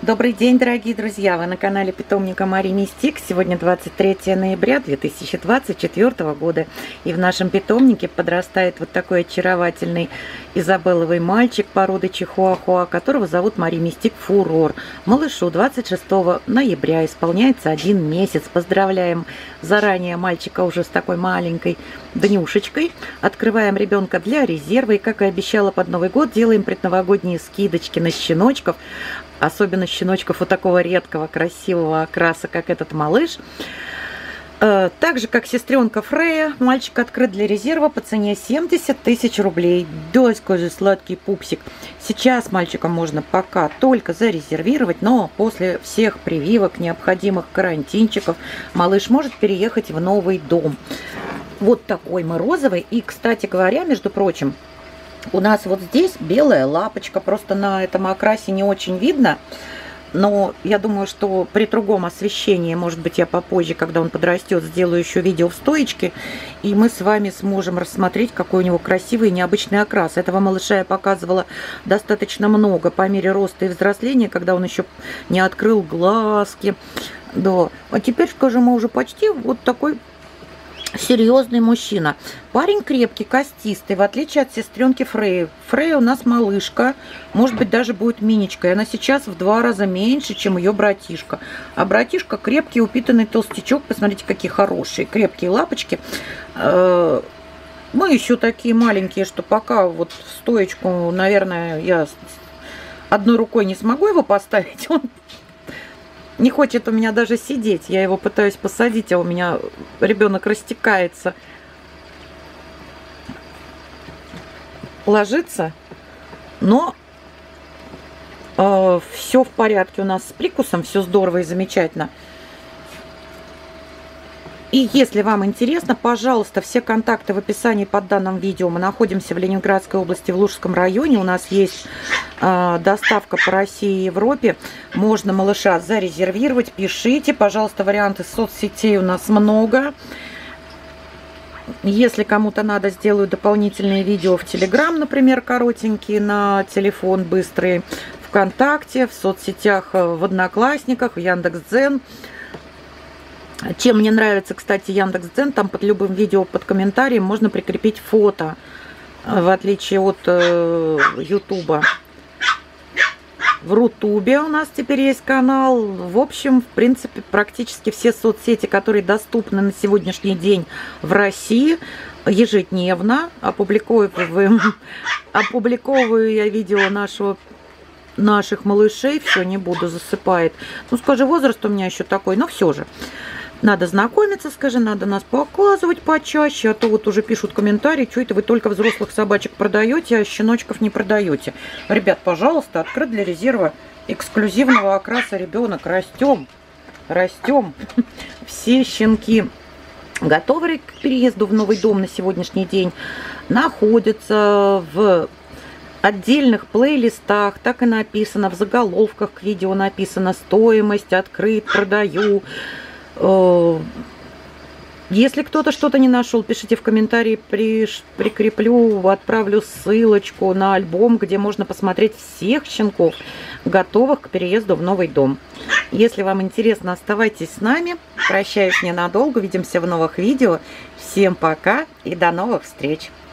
Добрый день, дорогие друзья! Вы на канале питомника Мари Мистик. Сегодня 23 ноября 2024 года. И в нашем питомнике подрастает вот такой очаровательный изабелловый мальчик породы чихуахуа, которого зовут Мари Мистик Фурор. Малышу 26 ноября исполняется 1 месяц. Поздравляем заранее мальчика уже с такой маленькой днюшечкой. Открываем ребенка для резерва. И, как и обещала, под Новый год делаем предновогодние скидочки на щеночков. Особенно щеночков вот такого редкого, красивого окраса, как этот малыш. Так же, как сестренка Фрея, мальчик открыт для резерва по цене 70 тысяч рублей. Доська же сладкий пупсик. Сейчас мальчика можно пока только зарезервировать, но после всех прививок, необходимых карантинчиков, малыш может переехать в новый дом. Вот такой мы розовый. И, кстати говоря, между прочим, у нас вот здесь белая лапочка, просто на этом окрасе не очень видно, но я думаю, что при другом освещении, может быть, я попозже, когда он подрастет, сделаю еще видео в стоечке, и мы с вами сможем рассмотреть, какой у него красивый и необычный окрас. Этого малыша я показывала достаточно много по мере роста и взросления, когда он еще не открыл глазки. Да. А теперь, скажем, мы уже почти вот такой серьезный мужчина. Парень крепкий, костистый, в отличие от сестренки Фреи. Фрея у нас малышка, может быть, даже будет миничка. И она сейчас в 2 раза меньше, чем ее братишка. А братишка крепкий, упитанный толстячок. Посмотрите, какие хорошие, крепкие лапочки. Мы еще такие маленькие, что пока вот в стоечку, наверное, я одной рукой не смогу его поставить. Он не хочет у меня даже сидеть. Я его пытаюсь посадить, а у меня ребенок растекается. Ложится. Но все в порядке у нас с прикусом. Все здорово и замечательно. И если вам интересно, пожалуйста, все контакты в описании под данным видео. Мы находимся в Ленинградской области, в Лужском районе. У нас есть доставка по России и Европе. Можно малыша зарезервировать. Пишите, пожалуйста, варианты соцсетей у нас много. Если кому-то надо, сделаю дополнительные видео в Телеграм, например, коротенькие, на телефон быстрые, ВКонтакте, в соцсетях, в Одноклассниках, в Яндекс.Дзен. Чем мне нравится, кстати, Яндекс.Дзен, там под любым видео, под комментарием можно прикрепить фото, в отличие от Ютуба. В Рутубе у нас теперь есть канал. В общем, в принципе, практически все соцсети, которые доступны на сегодняшний день в России, ежедневно опубликовываю я видео наших малышей. Все, не буду, засыпает. Ну, скажи, возраст у меня еще такой, но все же. Надо знакомиться, скажи, надо нас показывать почаще, а то вот уже пишут комментарии, что это вы только взрослых собачек продаете, а щеночков не продаете. Ребят, пожалуйста, открыт для резерва эксклюзивного окраса ребенок. Растем, растем. Все щенки готовы к переезду в новый дом на сегодняшний день, находятся в отдельных плейлистах, так и написано, в заголовках к видео написано стоимость, открыт, продаю. Если кто-то что-то не нашел, пишите в комментарии, прикреплю, отправлю ссылочку на альбом, где можно посмотреть всех щенков, готовых к переезду в новый дом. Если вам интересно, оставайтесь с нами. Прощаюсь ненадолго, увидимся в новых видео. Всем пока и до новых встреч!